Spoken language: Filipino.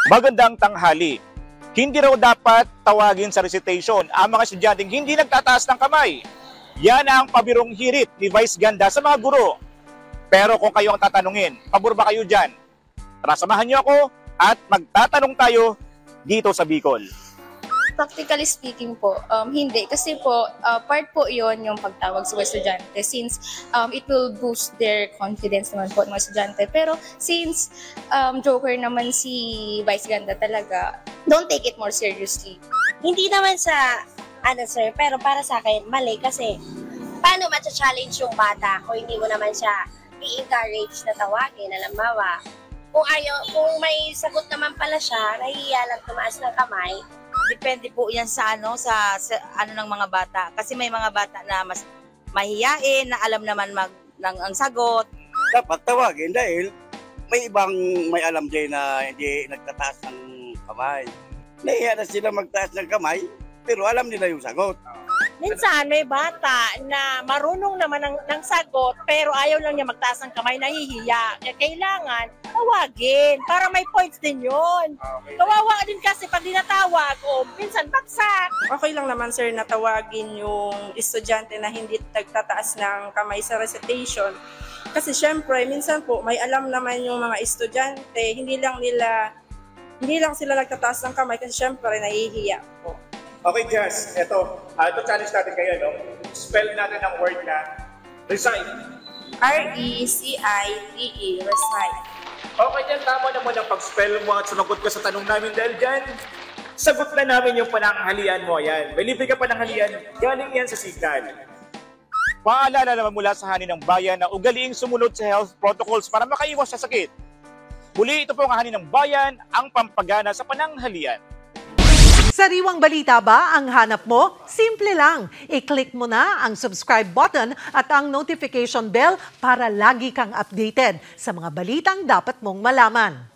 Magandang tanghali. Hindi raw dapat tawagin sa recitation ang mga estudyanteng hindi nagtataas ng kamay. Yan ang pabirong hirit ni Vice Ganda sa mga guro. Pero kung kayo ang tatanungin, pabor ba kayo dyan? Tara, samahan niyo ako at magtatanong tayo dito sa Bicol. Practically speaking po, hindi. Kasi po, part po yon yung pagtawag sa mga estudyante since it will boost their confidence naman po ng mga estudyante. Pero since joker naman si Vice Ganda talaga, don't take it more seriously. Hindi naman sa, sir, pero para sa akin, mali kasi paano matcha-challenge yung bata kung hindi mo naman siya i-encourage na tawagin, alambawa. Kung may sagot naman pala siya, nahihiya lang tumaas ng kamay. Depende po yan sa ano ng mga bata. Kasi may mga bata na mas mahiyain, na alam naman ang sagot. Dapat tawagin dahil may ibang may alam din na hindi nagtataas ng kamay. Nahiya na sila magtaas ng kamay, pero alam nila yung sagot. Minsan may bata na marunong naman ng sagot pero ayaw lang niya magtaas ng kamay, nahihiya. Kaya kailangan tawagin para may points din yun. Kawawa din kasi pag dinatawag o minsan baksak. Okay lang naman sir na tawagin yung estudyante na hindi nagtataas ng kamay sa recitation. Kasi syempre minsan po may alam naman yung mga estudyante, hindi lang sila nagtataas ng kamay kasi syempre nahihiya po. Okay, Jazz, ito challenge natin kayo, no? Spell natin ang word na recite. R-E-C-I-T-E, recite. Okay, dyan, tama naman ang pag-spell mo at sumagot ka sa tanong namin dahil dyan, sagot na namin yung pananghalian mo. Yan, may libre ka pananghalian, galing yan sa Signal. Paalala naman mula sa Hanin ng Bayan na ugaliing sumunod sa health protocols para makaiwas sa sakit. Muli, ito po ang Hanin ng Bayan, ang pampagana sa pananghalian. Sariwang balita ba ang hanap mo? Simple lang. I-click mo na ang subscribe button at ang notification bell para lagi kang updated sa mga balitang dapat mong malaman.